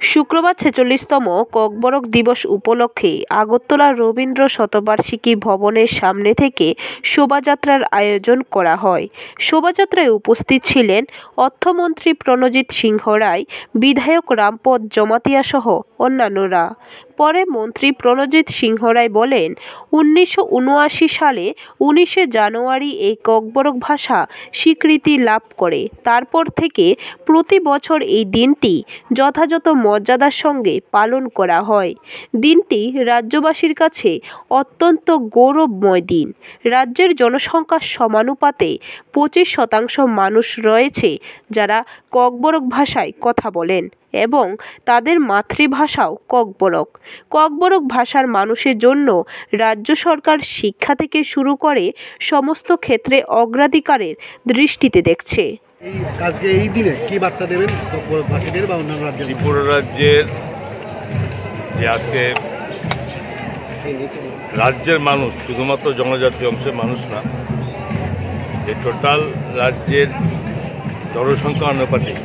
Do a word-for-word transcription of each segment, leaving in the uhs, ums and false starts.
শুক্রবার ছেচল্লিশতম ককবরক দিবস উপলক্ষে আগরতলা রবীন্দ্র শতবার্ষিকী ভবনের সামনে থেকে শোভাযাত্রার আয়োজন করা হয়। শোভাযাত্রায় উপস্থিত ছিলেন অর্থমন্ত্রী প্রণজিৎ সিংহ রায়, বিধায়ক রামপদ জমাতিয়া সহ অন্যান্যরা। পরে মন্ত্রী প্রণজিৎ সিংহ রায় বলেন, উনিশশো উনআশি সালে উনিশে জানুয়ারি এই ককবরক ভাষা স্বীকৃতি লাভ করে। তারপর থেকে প্রতি বছর এই দিনটি যথাযথ মর্যাদার সঙ্গে পালন করা হয়। দিনটি রাজ্যবাসীর কাছে অত্যন্ত গৌরবময় দিন। রাজ্যের জনসংখ্যার সমানুপাতে পঁচিশ শতাংশ মানুষ রয়েছে যারা ককবরক ভাষায় কথা বলেন এবং তাদের মাতৃভাষাও ককবরক। ককবরক ভাষার মানুষের জন্য রাজ্য সরকার শিক্ষা থেকে শুরু করে সমস্ত ক্ষেত্রে অগ্রাধিকারের দৃষ্টিতে দেখছে। আজকে এই দিনে কি বার্তা দেবেন ককবরক ভাষীদের বা অন্যান্য রাজ্যের? ত্রিপুরা রাজ্যের যে আজকে রাজ্যের মানুষ, শুধুমাত্র জনজাতি অংশের মানুষ না, যে টোটাল রাজ্যের জনসংখ্যা অনুপাতে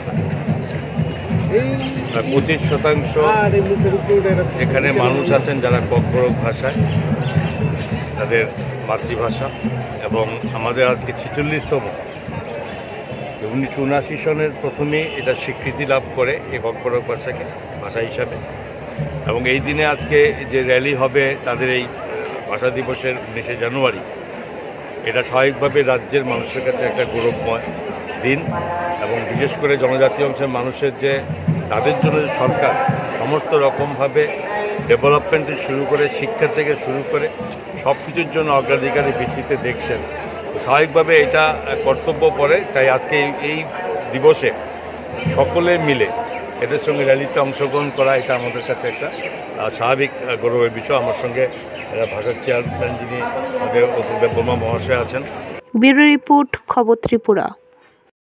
পঁচিশ শতাংশ এখানে মানুষ আছেন যারা ককবরক ভাষায় তাদের মাতৃভাষা, এবং আমাদের আজকে ছেচল্লিশতম উনিশশো উনআশি সনের প্রথমে এটা স্বীকৃতি লাভ করে এই ককবরক ভাষাকে ভাষা হিসাবে। এবং এই দিনে আজকে যে র্যালি হবে তাদের এই ভাষা দিবসের উনিশে জানুয়ারি, এটা স্বাভাবিকভাবে রাজ্যের মানুষের কাছে একটা গৌরবময় দিন। এবং বিশেষ করে জনজাতি অংশের মানুষের যে তাদের জন্য সরকার সমস্ত রকমভাবে ডেভেলপমেন্ট থেকে শুরু করে শিক্ষা থেকে শুরু করে সব কিছুর জন্য অগ্রাধিকারের ভিত্তিতে দেখছেন, স্বাভাবিকভাবে এটা কর্তব্য পড়ে। তাই আজকে এই দিবসে সকলে মিলে এদের সঙ্গে র্যালিতে অংশগ্রহণ করা, এটা আমাদের কাছে একটা স্বাভাবিক গৌরবের বিষয়। আমার সঙ্গে ভাষার চেয়ারম্যান যিনি আমাদের অতুল দেববর্মা মহাশয় আছেন। ব্যুরো রিপোর্ট, খবর ত্রিপুরা।